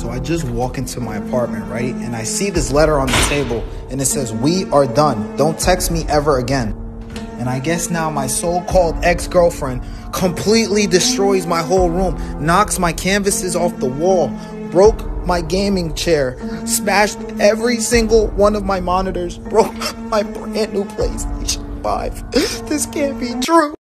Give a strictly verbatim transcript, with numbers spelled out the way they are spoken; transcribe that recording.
So I just walk into my apartment, right? And I see this letter on the table and it says, "We are done. Don't text me ever again." And I guess now my so-called ex-girlfriend completely destroys my whole room, knocks my canvases off the wall, broke my gaming chair, smashed every single one of my monitors, broke my brand new PlayStation five. This can't be true.